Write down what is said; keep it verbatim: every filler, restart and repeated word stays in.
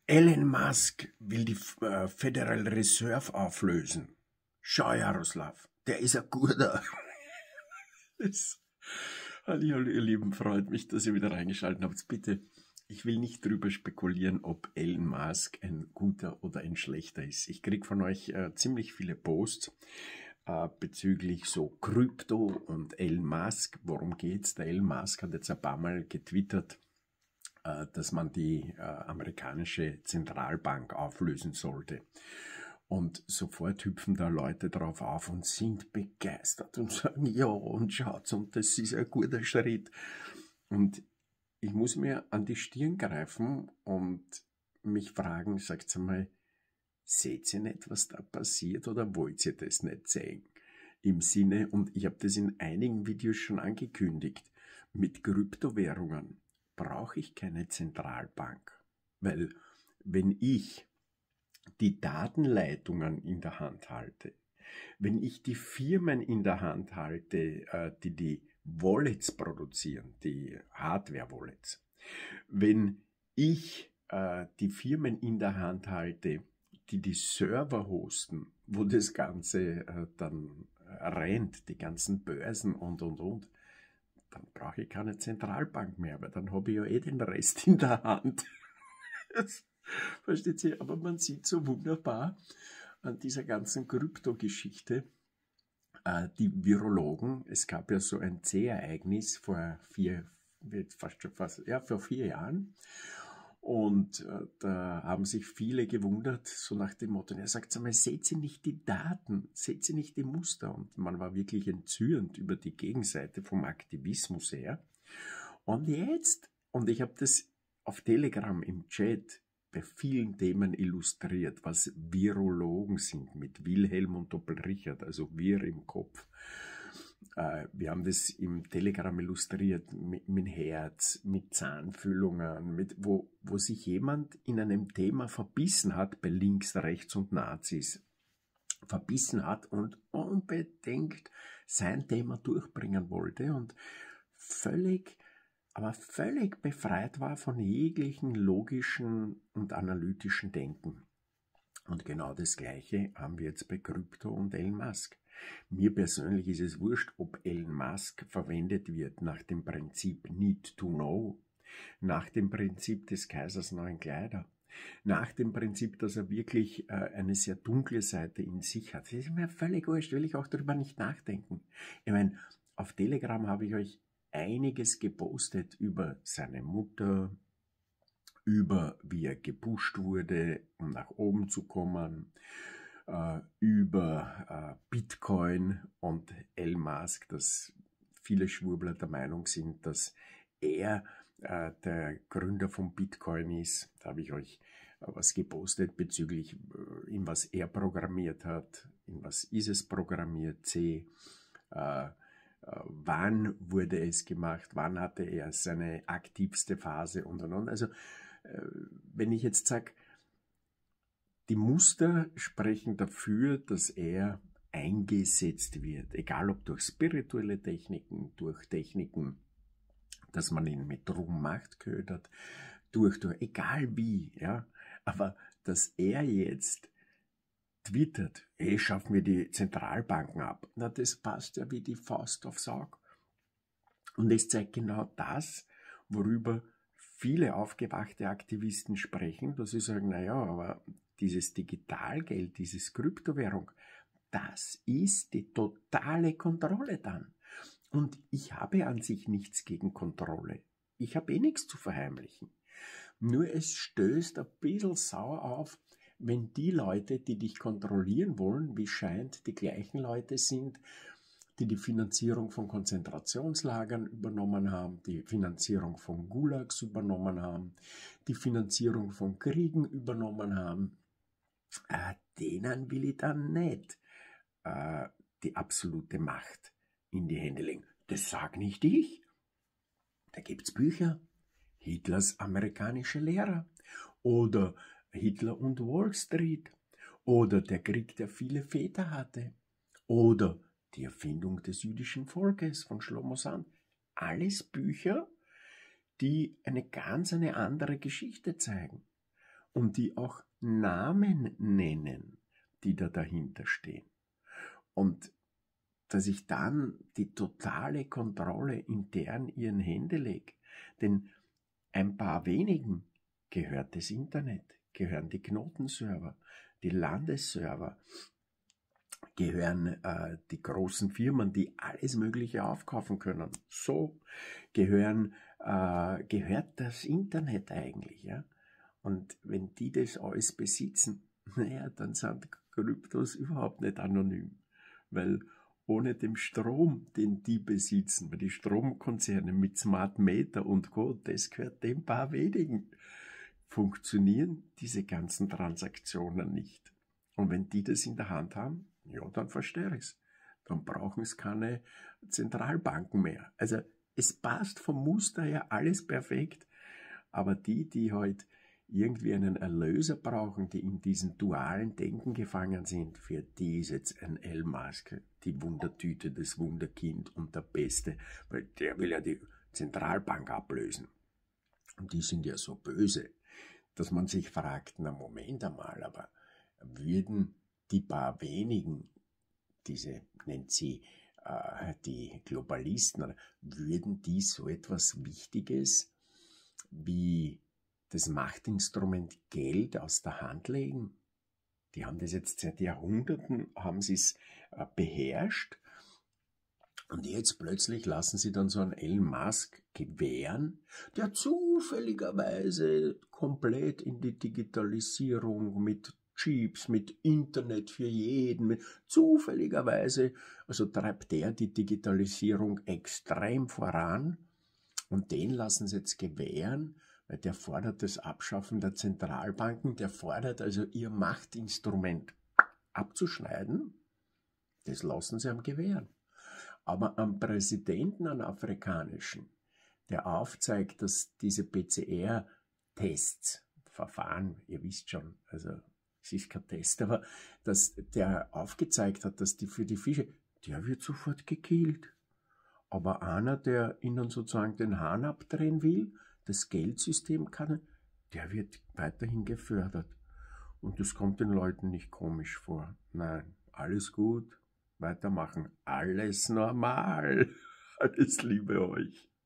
Elon Musk will die äh, Federal Reserve auflösen. Schau, Jaroslav, der ist ein guter. Das, hallo, ihr Lieben, freut mich, dass ihr wieder reingeschaltet habt. Bitte, ich will nicht drüber spekulieren, ob Elon Musk ein guter oder ein schlechter ist. Ich kriege von euch äh, ziemlich viele Posts äh, bezüglich so Krypto und Elon Musk. Worum geht's? Der Elon Musk hat jetzt ein paar Mal getwittert, äh, dass man die äh, amerikanische Zentralbank auflösen sollte. Und sofort hüpfen da Leute drauf auf und sind begeistert und sagen, ja, und schaut's, und das ist ein guter Schritt. Und ich muss mir an die Stirn greifen und mich fragen, sagt's einmal, seht ihr nicht, was da passiert, oder wollt ihr das nicht sehen? Im Sinne, und ich habe das in einigen Videos schon angekündigt, mit Kryptowährungen brauche ich keine Zentralbank. Weil wenn ich die Datenleitungen in der Hand halte, wenn ich die Firmen in der Hand halte, die die Wallets produzieren, die Hardware-Wallets, wenn ich die Firmen in der Hand halte, die die Server hosten, wo das Ganze dann rennt, die ganzen Börsen und, und, und, dann brauche ich keine Zentralbank mehr, weil dann habe ich ja eh den Rest in der Hand. Versteht ihr? Aber man sieht so wunderbar an dieser ganzen Krypto-Geschichte, äh, die Virologen, es gab ja so ein C-Ereignis vor vier, fast schon fast, ja, vor vier Jahren. Und äh, da haben sich viele gewundert, so nach dem Motto, er sagt einmal, seht ihr nicht die Daten, seht ihr nicht die Muster? Und man war wirklich entzürnt über die Gegenseite vom Aktivismus her. Und jetzt, und ich habe das auf Telegram im Chat bei vielen Themen illustriert, was Virologen sind, mit Wilhelm und Doppel-Richard, also wir im Kopf. Äh, wir haben das im Telegram illustriert mit, mit Herz, mit Zahnfüllungen, mit, wo, wo sich jemand in einem Thema verbissen hat, bei Links, Rechts und Nazis, verbissen hat und unbedingt sein Thema durchbringen wollte und völlig aber völlig befreit war von jeglichen logischen und analytischen Denken. Und genau das Gleiche haben wir jetzt bei Krypto und Elon Musk. Mir persönlich ist es wurscht, ob Elon Musk verwendet wird nach dem Prinzip Need to Know, nach dem Prinzip des Kaisers neuen Kleider, nach dem Prinzip, dass er wirklich äh, eine sehr dunkle Seite in sich hat. Das ist mir völlig wurscht, will ich auch darüber nicht nachdenken. Ich meine, auf Telegram habe ich euch einiges gepostet über seine Mutter, über wie er gepusht wurde, um nach oben zu kommen, äh, über äh, Bitcoin und Elon Musk, dass viele Schwurbler der Meinung sind, dass er äh, der Gründer von Bitcoin ist. Da habe ich euch äh, was gepostet bezüglich, äh, in was er programmiert hat, in was ist es programmiert, C, äh, wann wurde es gemacht, wann hatte er seine aktivste Phase und und und. Also wenn ich jetzt sage, die Muster sprechen dafür, dass er eingesetzt wird, egal ob durch spirituelle Techniken, durch Techniken, dass man ihn mit Ruhm, Macht ködert, durch, durch, egal wie, ja, aber dass er jetzt twittert, hey, schaffen wir die Zentralbanken ab. Na, das passt ja wie die Faust aufs Auge. Und es zeigt genau das, worüber viele aufgewachte Aktivisten sprechen, dass sie sagen, naja, aber dieses Digitalgeld, dieses Kryptowährung, das ist die totale Kontrolle dann. Und ich habe an sich nichts gegen Kontrolle. Ich habe eh nichts zu verheimlichen. Nur es stößt ein bisschen sauer auf, wenn die Leute, die dich kontrollieren wollen, wie scheint, die gleichen Leute sind, die die Finanzierung von Konzentrationslagern übernommen haben, die Finanzierung von Gulags übernommen haben, die Finanzierung von Kriegen übernommen haben, äh, denen will ich dann nicht äh, die absolute Macht in die Hände legen. Das sag nicht ich. Da gibt's Bücher. Hitlers amerikanische Lehrer oder Hitler und Wall Street oder der Krieg, der viele Väter hatte oder die Erfindung des jüdischen Volkes von Shlomo Sand. Alles Bücher, die eine ganz eine andere Geschichte zeigen. und die auch Namen nennen, die da dahinter stehen. Und dass ich dann die totale Kontrolle intern ihren Händen lege. Denn ein paar wenigen gehört das Internet, gehören die Knotenserver, die Landesserver, gehören äh, die großen Firmen, die alles Mögliche aufkaufen können. So gehören, äh, gehört das Internet eigentlich. Ja? Und wenn die das alles besitzen, naja, dann sind Kryptos überhaupt nicht anonym. Weil ohne den Strom, den die besitzen, weil die Stromkonzerne mit Smart Meter und Co., das gehört den paar wenigen, funktionieren diese ganzen Transaktionen nicht. Und wenn die das in der Hand haben, ja, dann verstehe ich es. Dann brauchen es keine Zentralbanken mehr. Also es passt vom Muster her alles perfekt, aber die, die halt irgendwie einen Erlöser brauchen, die in diesem dualen Denken gefangen sind, für die ist jetzt ein Elon Musk die Wundertüte, das Wunderkind und der Beste, weil der will ja die Zentralbank ablösen. Und die sind ja so böse, dass man sich fragt, na Moment einmal, aber würden die paar wenigen, diese nennt sie äh, die Globalisten, würden die so etwas Wichtiges wie das Machtinstrument Geld aus der Hand legen? Die haben das jetzt seit Jahrhunderten, haben sie es äh, beherrscht. Und jetzt plötzlich lassen sie dann so einen Elon Musk gewähren, der zufälligerweise komplett in die Digitalisierung mit Chips, mit Internet für jeden, mit zufälligerweise, also treibt der die Digitalisierung extrem voran. Und den lassen sie jetzt gewähren, weil der fordert das Abschaffen der Zentralbanken, der fordert also ihr Machtinstrument abzuschneiden. Das lassen sie am gewähren. Aber am Präsidenten, an afrikanischen, der aufzeigt, dass diese P C R-Tests, Verfahren, ihr wisst schon, also es ist kein Test, aber dass der aufgezeigt hat, dass die für die Fische, der wird sofort gekillt. Aber einer, der ihnen sozusagen den Hahn abdrehen will, das Geldsystem kann, der wird weiterhin gefördert. Und das kommt den Leuten nicht komisch vor. Nein, alles gut, weitermachen, alles normal. Alles Liebe euch.